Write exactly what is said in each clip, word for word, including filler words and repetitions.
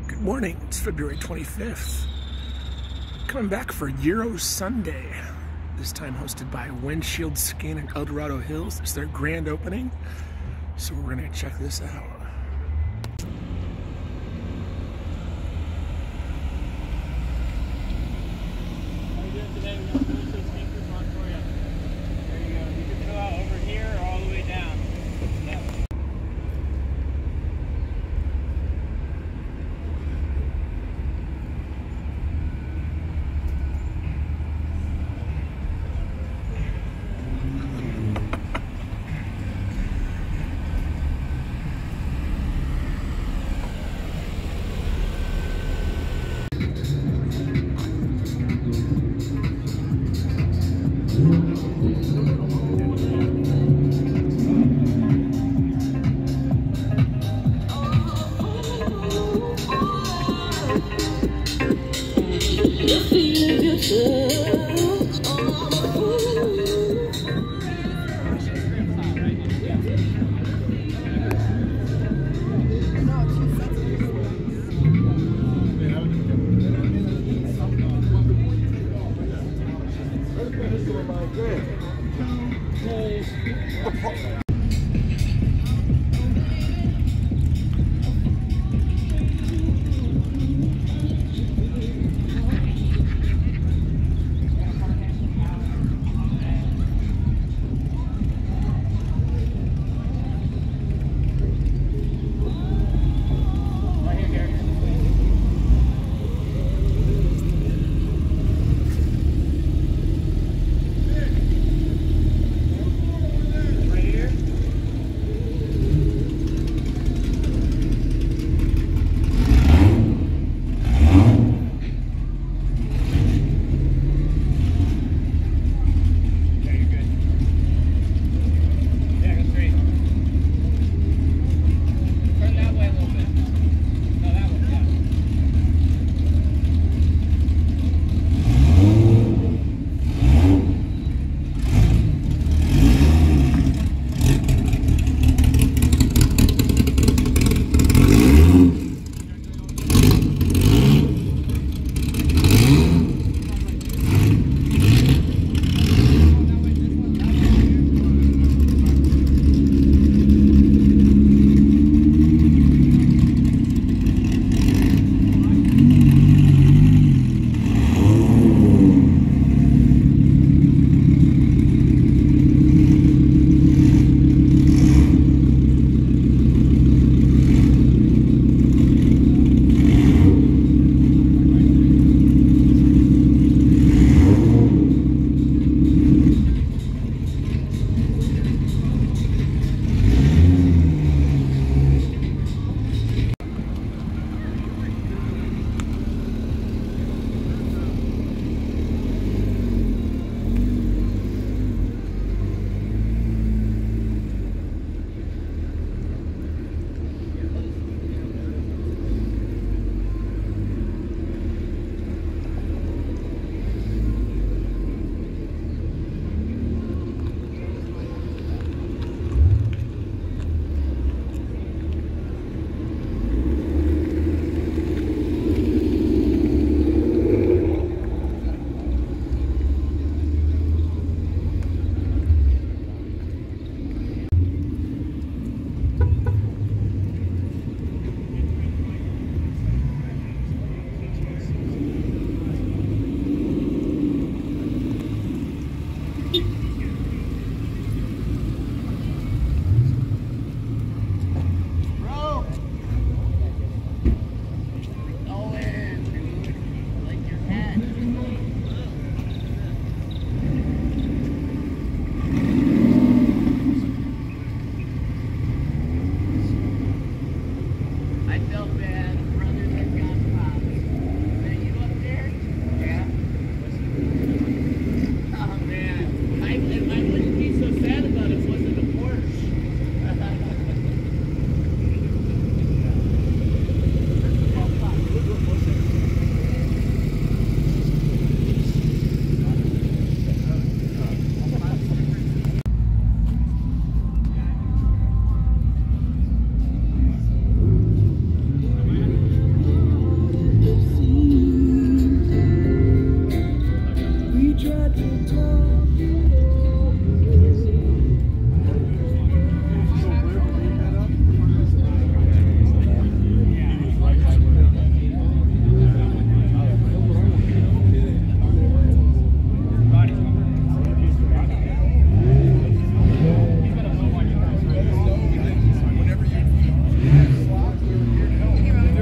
Good morning, it's February twenty-fifth. Coming back for Euro Sunday, this time hosted by Windshield Skin in El Dorado Hills. It's their grand opening, so we're gonna check this out. How you doing today? We're going to push those speakers on for you. There you go. You can go out over here or all the way down. Yep.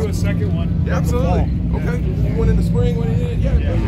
do a second one. Yeah, absolutely. Okay. One in the spring, one in yeah. yeah.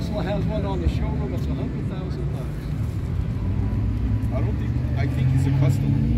Tesla has one on the showroom that's a hundred thousand bucks. I don't think. I think it's a custom.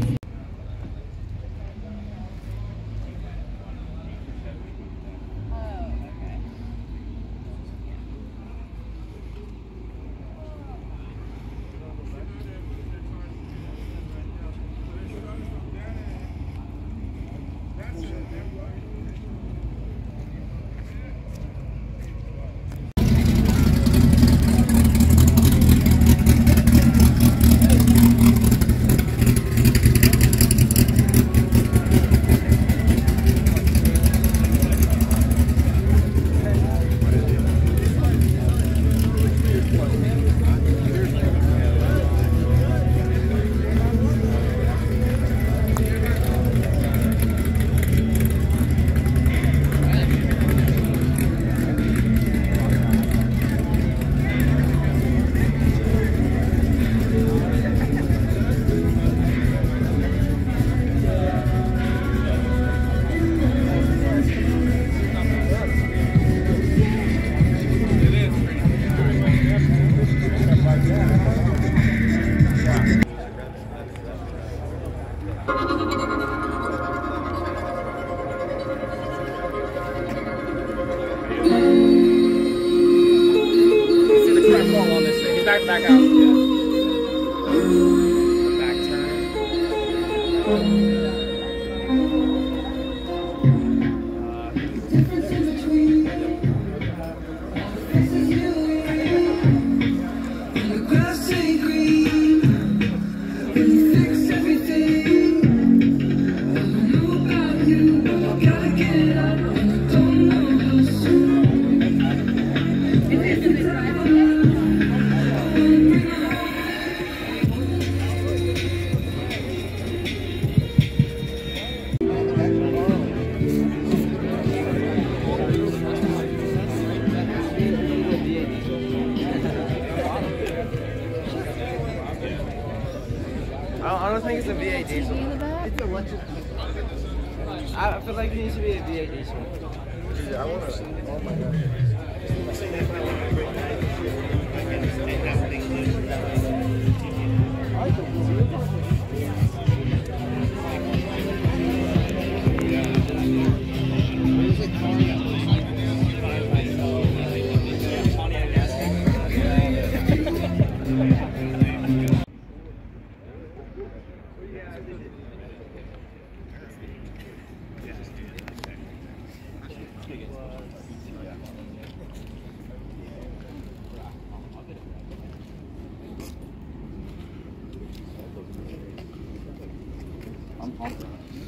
Back, back out. Yeah. Back turn. I don't think it's a V eight diesel. It's electric. I feel like it needs to be a V eight diesel. Yeah, I want to. Oh my god. I'm pumped.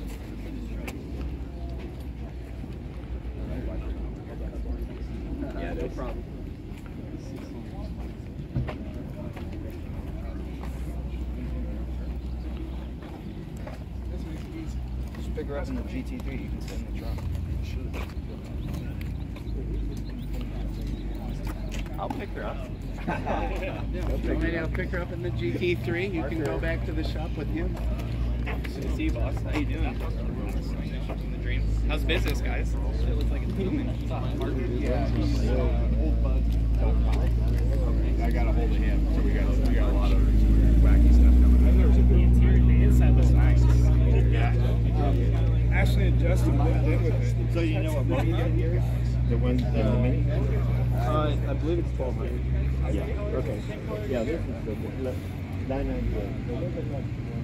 Yeah, no problem. Just pick her up in the G T three, you can sit in the trunk. I'll pick her up. Yeah, maybe I'll pick her up in the G T three. You can go back to the shop with him. Good to see you, boss. How you doing? The dream. How's business, guys? It looks like it's booming. Yeah, he's uh, old bud. I got a hold of him, so we got we got a lot of wacky stuff coming. The interior and the inside looks nice. Yeah. Um, Ashley and Justin lived in with it. So you know what model you got here? The one, the, the mini? Uh, I believe it's twelve hundred. Yeah. Okay. Yeah, this is the nine ninety.